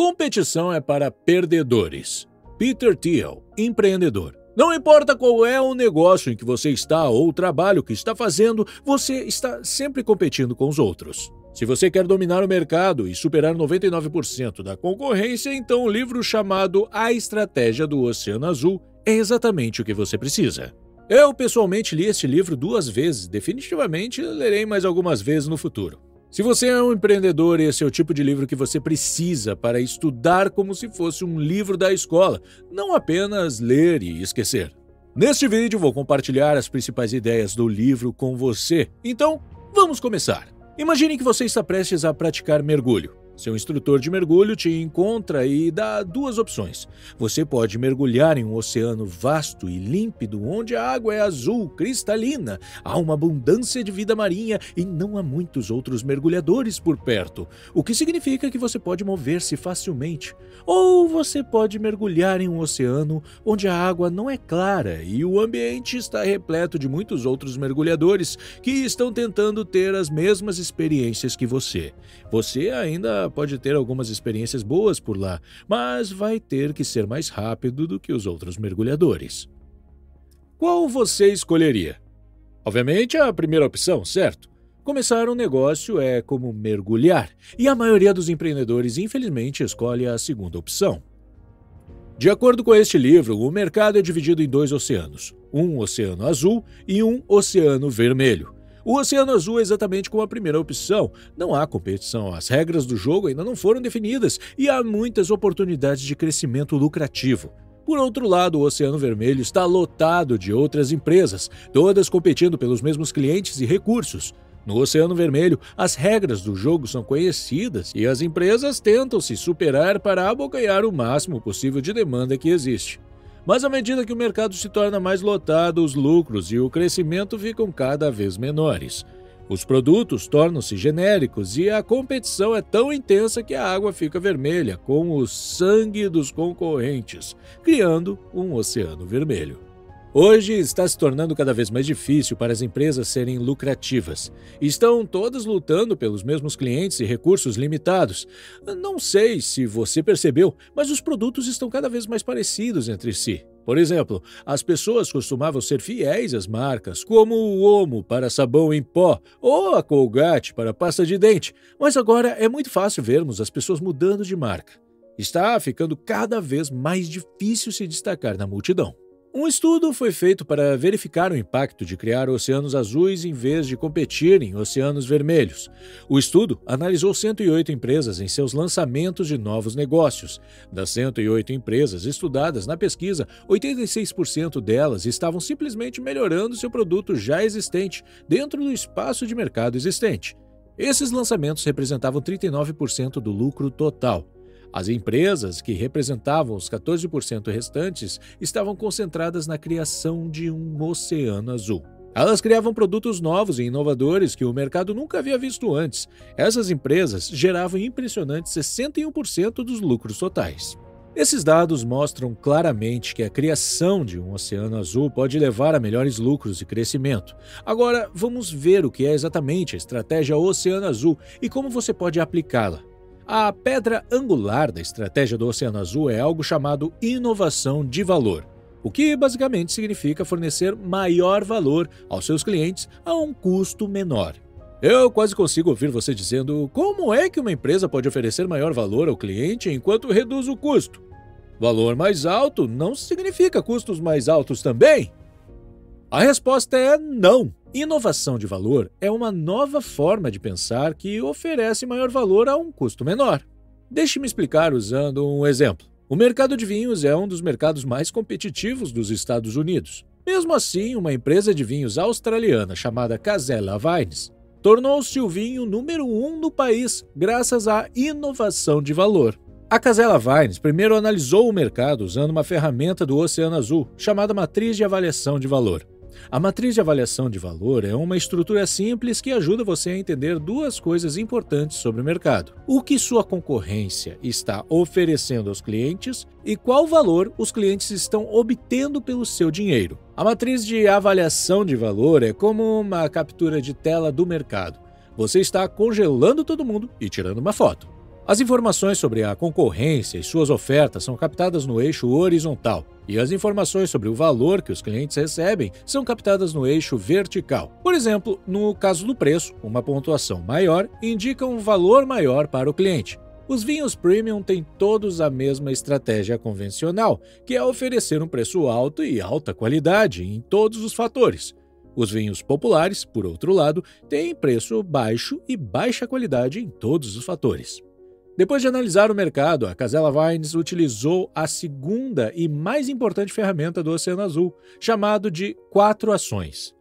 Competição é para perdedores. Peter Thiel, empreendedor. Não importa qual é o negócio em que você está ou o trabalho que está fazendo, você está sempre competindo com os outros. Se você quer dominar o mercado e superar 99% da concorrência, então o livro chamado A Estratégia do Oceano Azul é exatamente o que você precisa. Eu pessoalmente li este livro 2 vezes, definitivamente lerei mais algumas vezes no futuro. Se você é um empreendedor, esse é o tipo de livro que você precisa para estudar como se fosse um livro da escola, não apenas ler e esquecer. Neste vídeo vou compartilhar as principais ideias do livro com você, então vamos começar. Imagine que você está prestes a praticar mergulho. Seu instrutor de mergulho te encontra e dá 2 opções. Você pode mergulhar em um oceano vasto e límpido, onde a água é azul, cristalina, há uma abundância de vida marinha e não há muitos outros mergulhadores por perto, o que significa que você pode mover-se facilmente. Ou você pode mergulhar em um oceano onde a água não é clara e o ambiente está repleto de muitos outros mergulhadores que estão tentando ter as mesmas experiências que você. Você ainda pode ter algumas experiências boas por lá, mas vai ter que ser mais rápido do que os outros mergulhadores. Qual você escolheria? Obviamente a primeira opção, certo? Começar um negócio é como mergulhar, e a maioria dos empreendedores infelizmente escolhe a segunda opção. De acordo com este livro, o mercado é dividido em 2 oceanos, um oceano azul e um oceano vermelho. O Oceano Azul é exatamente como a primeira opção. Não há competição, as regras do jogo ainda não foram definidas e há muitas oportunidades de crescimento lucrativo. Por outro lado, o Oceano Vermelho está lotado de outras empresas, todas competindo pelos mesmos clientes e recursos. No Oceano Vermelho, as regras do jogo são conhecidas e as empresas tentam se superar para abocanhar o máximo possível de demanda que existe. Mas à medida que o mercado se torna mais lotado, os lucros e o crescimento ficam cada vez menores. Os produtos tornam-se genéricos e a competição é tão intensa que a água fica vermelha, com o sangue dos concorrentes, criando um oceano vermelho. Hoje está se tornando cada vez mais difícil para as empresas serem lucrativas. Estão todas lutando pelos mesmos clientes e recursos limitados. Não sei se você percebeu, mas os produtos estão cada vez mais parecidos entre si. Por exemplo, as pessoas costumavam ser fiéis às marcas, como o Omo para sabão em pó ou a Colgate para pasta de dente, mas agora é muito fácil vermos as pessoas mudando de marca. Está ficando cada vez mais difícil se destacar na multidão. Um estudo foi feito para verificar o impacto de criar oceanos azuis em vez de competir em oceanos vermelhos. O estudo analisou 108 empresas em seus lançamentos de novos negócios. Das 108 empresas estudadas na pesquisa, 86% delas estavam simplesmente melhorando seu produto já existente dentro do espaço de mercado existente. Esses lançamentos representavam 39% do lucro total. As empresas, que representavam os 14% restantes, estavam concentradas na criação de um oceano azul. Elas criavam produtos novos e inovadores que o mercado nunca havia visto antes. Essas empresas geravam impressionantes 61% dos lucros totais. Esses dados mostram claramente que a criação de um oceano azul pode levar a melhores lucros e crescimento. Agora, vamos ver o que é exatamente a estratégia Oceano Azul e como você pode aplicá-la. A pedra angular da estratégia do Oceano Azul é algo chamado inovação de valor, o que basicamente significa fornecer maior valor aos seus clientes a um custo menor. Eu quase consigo ouvir você dizendo: como é que uma empresa pode oferecer maior valor ao cliente enquanto reduz o custo? Valor mais alto não significa custos mais altos também? A resposta é não. Inovação de valor é uma nova forma de pensar que oferece maior valor a um custo menor. Deixe-me explicar usando um exemplo. O mercado de vinhos é um dos mercados mais competitivos dos Estados Unidos. Mesmo assim, uma empresa de vinhos australiana chamada Casella Vines tornou-se o vinho número 1 no país graças à inovação de valor. A Casella Vines primeiro analisou o mercado usando uma ferramenta do Oceano Azul chamada Matriz de Avaliação de Valor. A matriz de avaliação de valor é uma estrutura simples que ajuda você a entender 2 coisas importantes sobre o mercado: o que sua concorrência está oferecendo aos clientes e qual valor os clientes estão obtendo pelo seu dinheiro. A matriz de avaliação de valor é como uma captura de tela do mercado. Você está congelando todo mundo e tirando uma foto. As informações sobre a concorrência e suas ofertas são captadas no eixo horizontal, e as informações sobre o valor que os clientes recebem são captadas no eixo vertical. Por exemplo, no caso do preço, uma pontuação maior indica um valor maior para o cliente. Os vinhos premium têm todos a mesma estratégia convencional, que é oferecer um preço alto e alta qualidade em todos os fatores. Os vinhos populares, por outro lado, têm preço baixo e baixa qualidade em todos os fatores. Depois de analisar o mercado, a Casella Wines utilizou a segunda e mais importante ferramenta do Oceano Azul, chamado de 4 ações.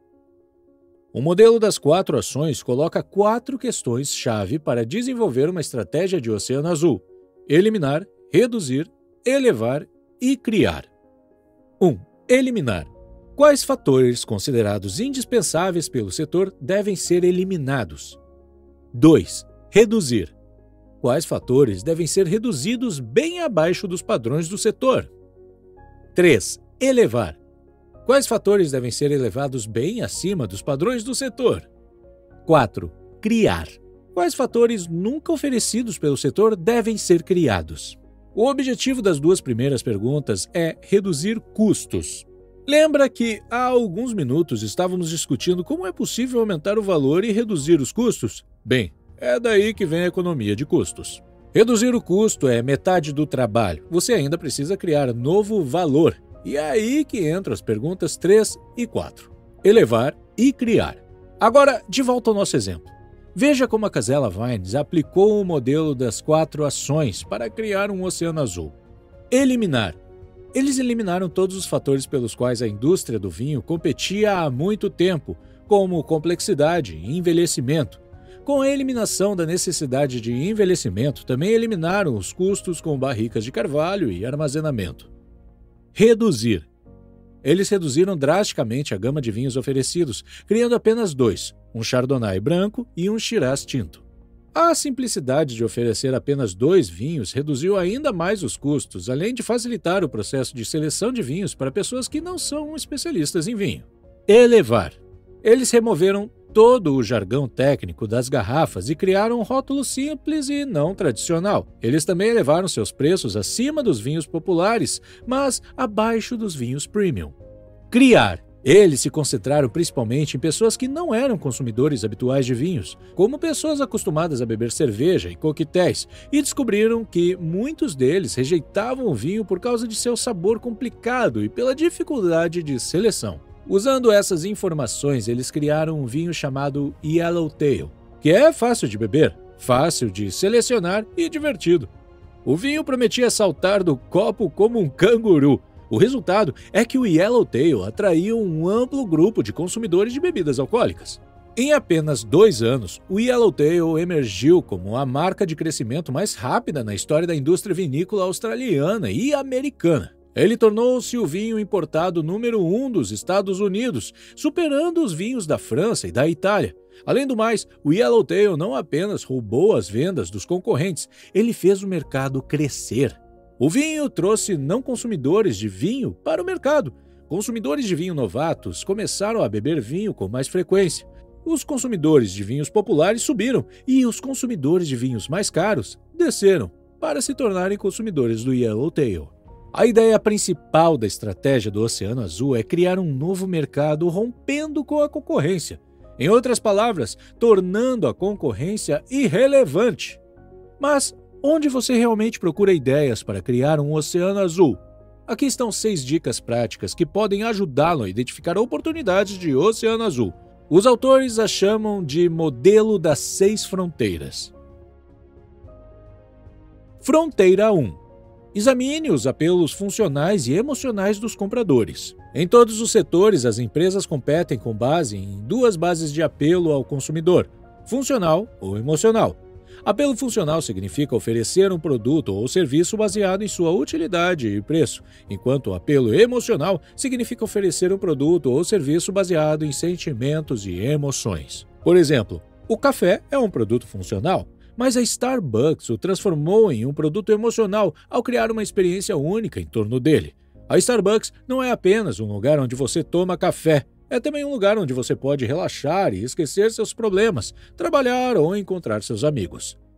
O modelo das 4 ações coloca 4 questões-chave para desenvolver uma estratégia de Oceano Azul: eliminar, reduzir, elevar e criar. 1. Eliminar. Quais fatores considerados indispensáveis pelo setor devem ser eliminados? 2. Reduzir. Quais fatores devem ser reduzidos bem abaixo dos padrões do setor? 3. Elevar. Quais fatores devem ser elevados bem acima dos padrões do setor? 4. Criar. Quais fatores nunca oferecidos pelo setor devem ser criados? O objetivo das 2 primeiras perguntas é reduzir custos. Lembra que há alguns minutos estávamos discutindo como é possível aumentar o valor e reduzir os custos? Bem, é daí que vem a economia de custos. Reduzir o custo é metade do trabalho. Você ainda precisa criar novo valor. E é aí que entram as perguntas 3 e 4. Elevar e criar. Agora, de volta ao nosso exemplo. Veja como a Casella Wines aplicou o modelo das 4 ações para criar um oceano azul. Eliminar. Eles eliminaram todos os fatores pelos quais a indústria do vinho competia há muito tempo, como complexidade e envelhecimento. Com a eliminação da necessidade de envelhecimento, também eliminaram os custos com barricas de carvalho e armazenamento. Reduzir. Eles reduziram drasticamente a gama de vinhos oferecidos, criando apenas 2, um Chardonnay branco e um Shiraz tinto. A simplicidade de oferecer apenas 2 vinhos reduziu ainda mais os custos, além de facilitar o processo de seleção de vinhos para pessoas que não são especialistas em vinho. Elevar. Eles removeram todo o jargão técnico das garrafas e criaram um rótulo simples e não tradicional. Eles também elevaram seus preços acima dos vinhos populares, mas abaixo dos vinhos premium. Criar. Eles se concentraram principalmente em pessoas que não eram consumidores habituais de vinhos, como pessoas acostumadas a beber cerveja e coquetéis, e descobriram que muitos deles rejeitavam o vinho por causa de seu sabor complicado e pela dificuldade de seleção. Usando essas informações, eles criaram um vinho chamado Yellowtail, que é fácil de beber, fácil de selecionar e divertido. O vinho prometia saltar do copo como um canguru. O resultado é que o Yellowtail atraiu um amplo grupo de consumidores de bebidas alcoólicas. Em apenas 2 anos, o Yellowtail emergiu como a marca de crescimento mais rápida na história da indústria vinícola australiana e americana. Ele tornou-se o vinho importado número 1 dos Estados Unidos, superando os vinhos da França e da Itália. Além do mais, o Yellowtail não apenas roubou as vendas dos concorrentes, ele fez o mercado crescer. O vinho trouxe não consumidores de vinho para o mercado. Consumidores de vinho novatos começaram a beber vinho com mais frequência. Os consumidores de vinhos populares subiram e os consumidores de vinhos mais caros desceram para se tornarem consumidores do Yellowtail. A ideia principal da estratégia do Oceano Azul é criar um novo mercado rompendo com a concorrência. Em outras palavras, tornando a concorrência irrelevante. Mas onde você realmente procura ideias para criar um Oceano Azul? Aqui estão 6 dicas práticas que podem ajudá-lo a identificar oportunidades de Oceano Azul. Os autores a chamam de modelo das 6 fronteiras. Fronteira 1. Examine os apelos funcionais e emocionais dos compradores. Em todos os setores, as empresas competem com base em 2 bases de apelo ao consumidor: funcional ou emocional. Apelo funcional significa oferecer um produto ou serviço baseado em sua utilidade e preço, enquanto o apelo emocional significa oferecer um produto ou serviço baseado em sentimentos e emoções. Por exemplo, o café é um produto funcional, mas a Starbucks o transformou em um produto emocional ao criar uma experiência única em torno dele. A Starbucks não é apenas um lugar onde você toma café, é também um lugar onde você pode relaxar e esquecer seus problemas, trabalhar ou encontrar seus amigos.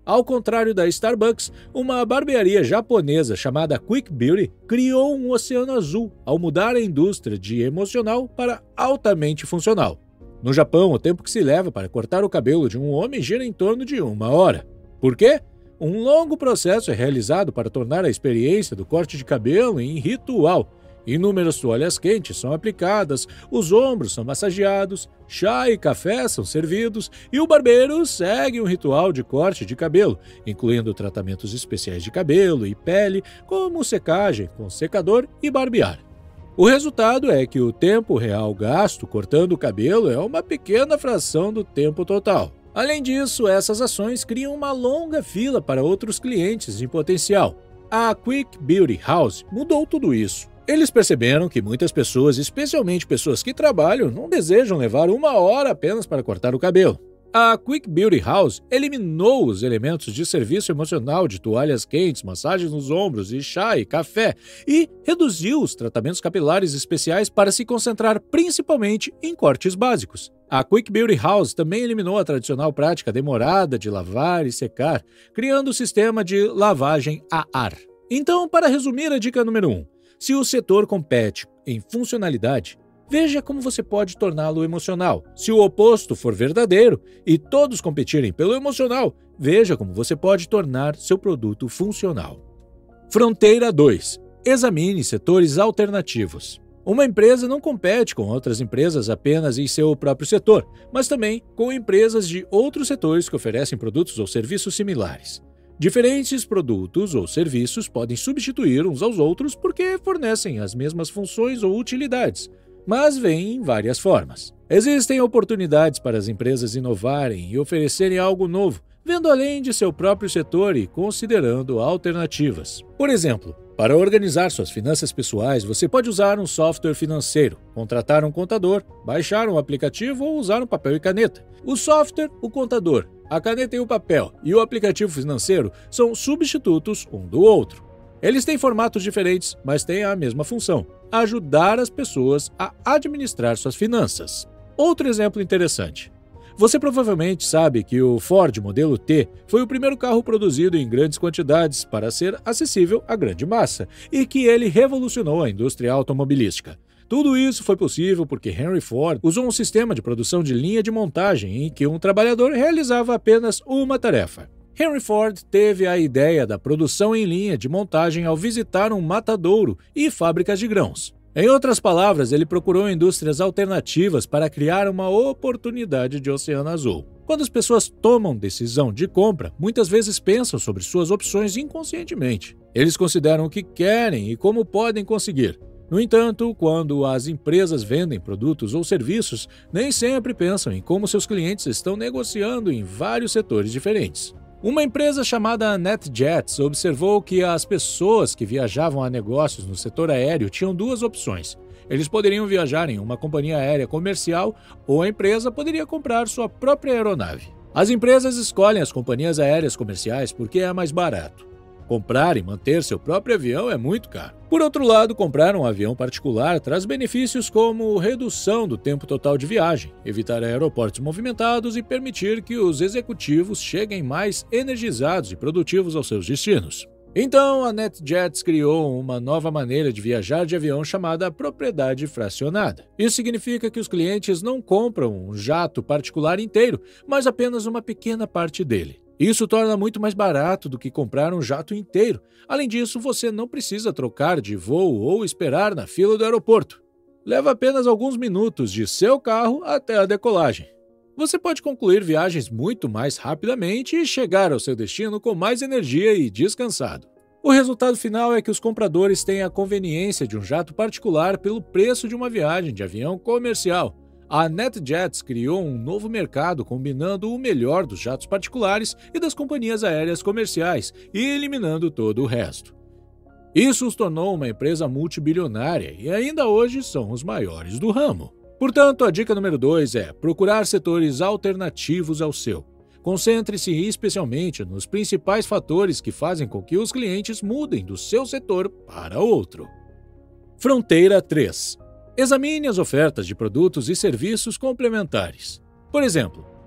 Ao contrário da Starbucks, uma barbearia japonesa chamada Quick Beauty criou um oceano azul ao mudar a indústria de emocional para altamente funcional. No Japão, o tempo que se leva para cortar o cabelo de um homem gira em torno de 1 hora. Por quê? Um longo processo é realizado para tornar a experiência do corte de cabelo em ritual. Inúmeras toalhas quentes são aplicadas, os ombros são massageados, chá e café são servidos e o barbeiro segue um ritual de corte de cabelo, incluindo tratamentos especiais de cabelo e pele, como secagem com secador e barbear. O resultado é que o tempo real gasto cortando o cabelo é uma pequena fração do tempo total. Além disso, essas ações criam uma longa fila para outros clientes em potencial. A Quick Beauty House mudou tudo isso. Eles perceberam que muitas pessoas, especialmente pessoas que trabalham, não desejam levar 1 hora apenas para cortar o cabelo. A Quick Beauty House eliminou os elementos de serviço emocional de toalhas quentes, massagens nos ombros e chá e café e reduziu os tratamentos capilares especiais para se concentrar principalmente em cortes básicos. A Quick Beauty House também eliminou a tradicional prática demorada de lavar e secar, criando o sistema de lavagem a ar. Então, para resumir a dica número 1, se o setor compete em funcionalidade, veja como você pode torná-lo emocional. Se o oposto for verdadeiro e todos competirem pelo emocional, veja como você pode tornar seu produto funcional. Fronteira 2. Examine setores alternativos. Uma empresa não compete com outras empresas apenas em seu próprio setor, mas também com empresas de outros setores que oferecem produtos ou serviços similares. Diferentes produtos ou serviços podem substituir uns aos outros porque fornecem as mesmas funções ou utilidades, mas vêm em várias formas. Existem oportunidades para as empresas inovarem e oferecerem algo novo, vendo além de seu próprio setor e considerando alternativas. Por exemplo, para organizar suas finanças pessoais, você pode usar um software financeiro, contratar um contador, baixar um aplicativo ou usar um papel e caneta. O software, o contador, a caneta e o papel e o aplicativo financeiro são substitutos um do outro. Eles têm formatos diferentes, mas têm a mesma função: ajudar as pessoas a administrar suas finanças. Outro exemplo interessante. Você provavelmente sabe que o Ford modelo T foi o primeiro carro produzido em grandes quantidades para ser acessível à grande massa e que ele revolucionou a indústria automobilística. Tudo isso foi possível porque Henry Ford usou um sistema de produção de linha de montagem em que um trabalhador realizava apenas uma tarefa. Henry Ford teve a ideia da produção em linha de montagem ao visitar um matadouro e fábricas de grãos. Em outras palavras, ele procurou indústrias alternativas para criar uma oportunidade de oceano azul. Quando as pessoas tomam decisão de compra, muitas vezes pensam sobre suas opções inconscientemente. Eles consideram o que querem e como podem conseguir. No entanto, quando as empresas vendem produtos ou serviços, nem sempre pensam em como seus clientes estão negociando em vários setores diferentes. Uma empresa chamada NetJets observou que as pessoas que viajavam a negócios no setor aéreo tinham duas opções. Eles poderiam viajar em uma companhia aérea comercial ou a empresa poderia comprar sua própria aeronave. As empresas escolhem as companhias aéreas comerciais porque é mais barato. Comprar e manter seu próprio avião é muito caro. Por outro lado, comprar um avião particular traz benefícios como redução do tempo total de viagem, evitar aeroportos movimentados e permitir que os executivos cheguem mais energizados e produtivos aos seus destinos. Então, a NetJets criou uma nova maneira de viajar de avião chamada propriedade fracionada. Isso significa que os clientes não compram um jato particular inteiro, mas apenas uma pequena parte dele. Isso torna muito mais barato do que comprar um jato inteiro. Além disso, você não precisa trocar de voo ou esperar na fila do aeroporto. Leva apenas alguns minutos de seu carro até a decolagem. Você pode concluir viagens muito mais rapidamente e chegar ao seu destino com mais energia e descansado. O resultado final é que os compradores têm a conveniência de um jato particular pelo preço de uma viagem de avião comercial. A NetJets criou um novo mercado combinando o melhor dos jatos particulares e das companhias aéreas comerciais e eliminando todo o resto. Isso os tornou uma empresa multibilionária e ainda hoje são os maiores do ramo. Portanto, a dica número 2 é procurar setores alternativos ao seu. Concentre-se especialmente nos principais fatores que fazem com que os clientes mudem do seu setor para outro. Fronteira 3. Examine as ofertas de produtos e serviços complementares. Por exemplo,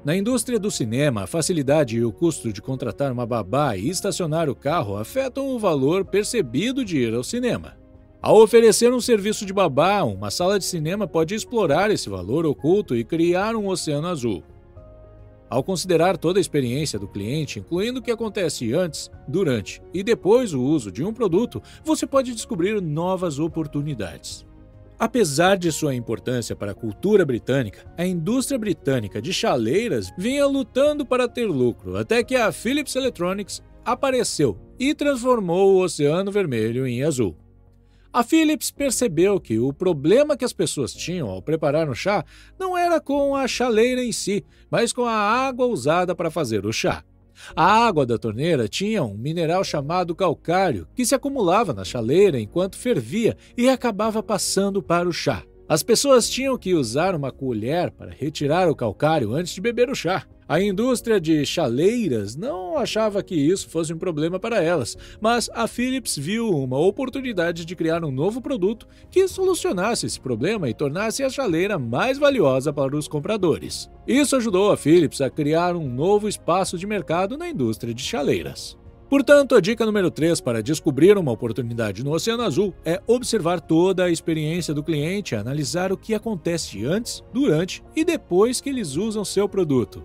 Na indústria do cinema, a facilidade e o custo de contratar uma babá e estacionar o carro afetam o valor percebido de ir ao cinema. Ao oferecer um serviço de babá, uma sala de cinema pode explorar esse valor oculto e criar um oceano azul. Ao considerar toda a experiência do cliente, incluindo o que acontece antes, durante e depois do uso de um produto, você pode descobrir novas oportunidades. Apesar de sua importância para a cultura britânica, a indústria britânica de chaleiras vinha lutando para ter lucro, até que a Philips Electronics apareceu e transformou o Oceano Vermelho em azul. A Philips percebeu que o problema que as pessoas tinham ao preparar um chá não era com a chaleira em si, mas com a água usada para fazer o chá. A água da torneira tinha um mineral chamado calcário que se acumulava na chaleira enquanto fervia e acabava passando para o chá. As pessoas tinham que usar uma colher para retirar o calcário antes de beber o chá. A indústria de chaleiras não achava que isso fosse um problema para elas, mas a Philips viu uma oportunidade de criar um novo produto que solucionasse esse problema e tornasse a chaleira mais valiosa para os compradores. Isso ajudou a Philips a criar um novo espaço de mercado na indústria de chaleiras. Portanto, a dica número 3 para descobrir uma oportunidade no Oceano Azul é observar toda a experiência do cliente e analisar o que acontece antes, durante e depois que eles usam seu produto.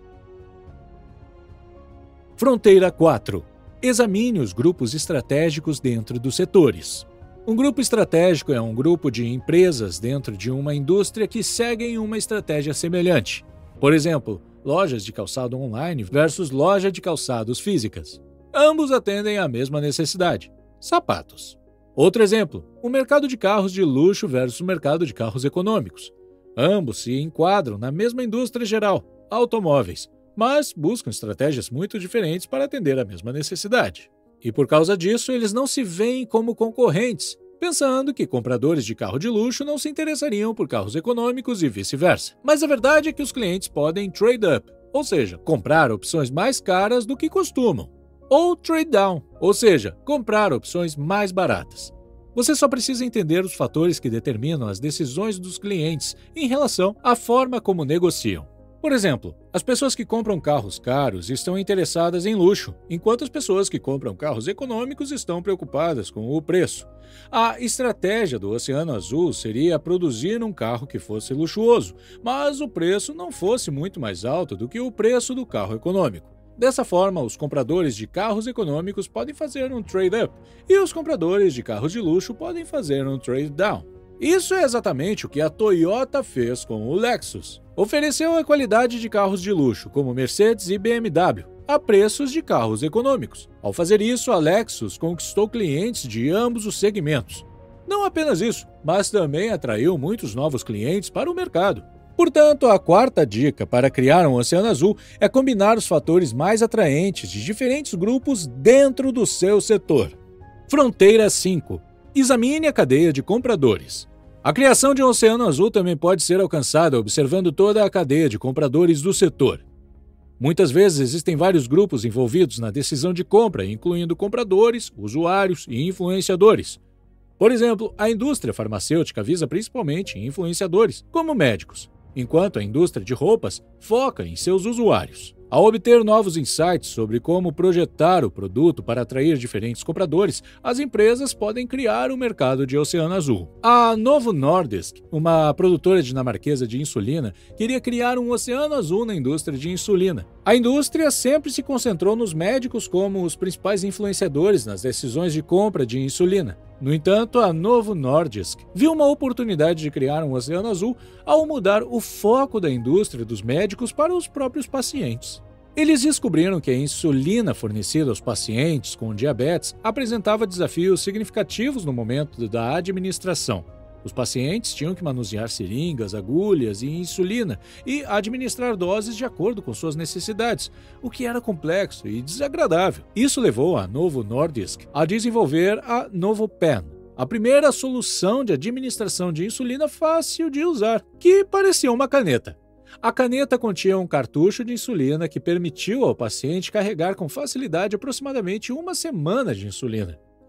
Fronteira 4. Examine os grupos estratégicos dentro dos setores. Um grupo estratégico é um grupo de empresas dentro de uma indústria que seguem uma estratégia semelhante. Por exemplo, lojas de calçado online versus loja de calçados físicas. Ambos atendem à mesma necessidade: sapatos. Outro exemplo, o mercado de carros de luxo versus o mercado de carros econômicos. Ambos se enquadram na mesma indústria geral, automóveis, mas buscam estratégias muito diferentes para atender a mesma necessidade. E por causa disso, eles não se veem como concorrentes, pensando que compradores de carro de luxo não se interessariam por carros econômicos e vice-versa. Mas a verdade é que os clientes podem trade up, ou seja, comprar opções mais caras do que costumam, ou trade down, ou seja, comprar opções mais baratas. Você só precisa entender os fatores que determinam as decisões dos clientes em relação à forma como negociam. Por exemplo, as pessoas que compram carros caros estão interessadas em luxo, enquanto as pessoas que compram carros econômicos estão preocupadas com o preço. A estratégia do Oceano Azul seria produzir um carro que fosse luxuoso, mas o preço não fosse muito mais alto do que o preço do carro econômico. Dessa forma, os compradores de carros econômicos podem fazer um trade-up e os compradores de carros de luxo podem fazer um trade-down. Isso é exatamente o que a Toyota fez com o Lexus. Ofereceu a qualidade de carros de luxo, como Mercedes e BMW, a preços de carros econômicos. Ao fazer isso, a Lexus conquistou clientes de ambos os segmentos. Não apenas isso, mas também atraiu muitos novos clientes para o mercado. Portanto, a quarta dica para criar um Oceano Azul é combinar os fatores mais atraentes de diferentes grupos dentro do seu setor. Fronteira 5. Examine a cadeia de compradores. A criação de um Oceano Azul também pode ser alcançada observando toda a cadeia de compradores do setor. Muitas vezes existem vários grupos envolvidos na decisão de compra, incluindo compradores, usuários e influenciadores. Por exemplo, a indústria farmacêutica visa principalmente influenciadores, como médicos, enquanto a indústria de roupas foca em seus usuários. Ao obter novos insights sobre como projetar o produto para atrair diferentes compradores, as empresas podem criar um mercado de Oceano Azul. A Novo Nordisk, uma produtora dinamarquesa de insulina, queria criar um Oceano Azul na indústria de insulina. A indústria sempre se concentrou nos médicos como os principais influenciadores nas decisões de compra de insulina. No entanto, a Novo Nordisk viu uma oportunidade de criar um Oceano Azul ao mudar o foco da indústria dos médicos para os próprios pacientes. Eles descobriram que a insulina fornecida aos pacientes com diabetes apresentava desafios significativos no momento da administração. Os pacientes tinham que manusear seringas, agulhas e insulina e administrar doses de acordo com suas necessidades, o que era complexo e desagradável. Isso levou a Novo Nordisk a desenvolver a NovoPen, a primeira solução de administração de insulina fácil de usar, que parecia uma caneta. A caneta continha um cartucho de insulina que permitiu ao paciente carregar com facilidade aproximadamente uma semana de insulina.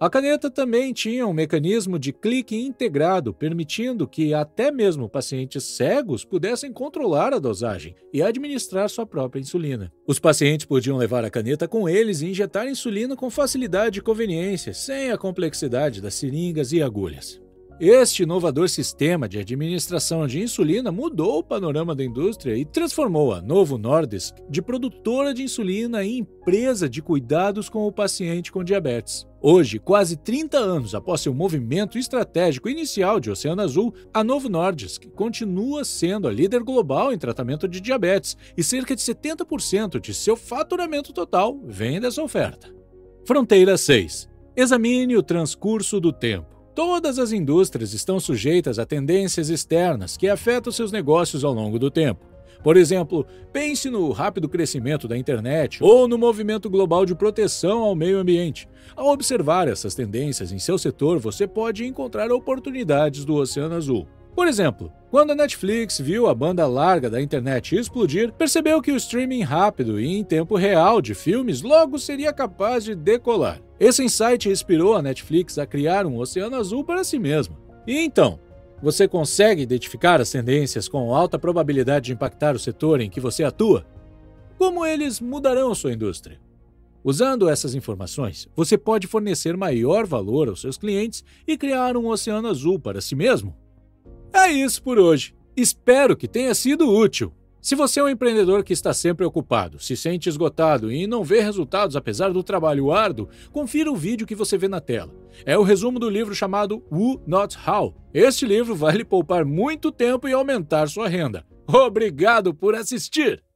A caneta também tinha um mecanismo de clique integrado, permitindo que até mesmo pacientes cegos pudessem controlar a dosagem e administrar sua própria insulina. Os pacientes podiam levar a caneta com eles e injetar insulina com facilidade e conveniência, sem a complexidade das seringas e agulhas. Este inovador sistema de administração de insulina mudou o panorama da indústria e transformou a Novo Nordisk de produtora de insulina em empresa de cuidados com o paciente com diabetes. Hoje, quase 30 anos após seu movimento estratégico inicial de Oceano Azul, a Novo Nordisk continua sendo a líder global em tratamento de diabetes e cerca de 70% de seu faturamento total vem dessa oferta. Fronteira 6. Examine o transcurso do tempo. Todas as indústrias estão sujeitas a tendências externas que afetam seus negócios ao longo do tempo. Por exemplo, pense no rápido crescimento da internet ou no movimento global de proteção ao meio ambiente. Ao observar essas tendências em seu setor, você pode encontrar oportunidades do Oceano Azul. Por exemplo, quando a Netflix viu a banda larga da internet explodir, percebeu que o streaming rápido e em tempo real de filmes logo seria capaz de decolar. Esse insight inspirou a Netflix a criar um Oceano Azul para si mesma. E então, você consegue identificar as tendências com alta probabilidade de impactar o setor em que você atua? Como eles mudarão sua indústria? Usando essas informações, você pode fornecer maior valor aos seus clientes e criar um Oceano Azul para si mesmo. É isso por hoje. Espero que tenha sido útil. Se você é um empreendedor que está sempre ocupado, se sente esgotado e não vê resultados apesar do trabalho árduo, confira o vídeo que você vê na tela. É o resumo do livro chamado Who Not How. Este livro vai lhe poupar muito tempo e aumentar sua renda. Obrigado por assistir!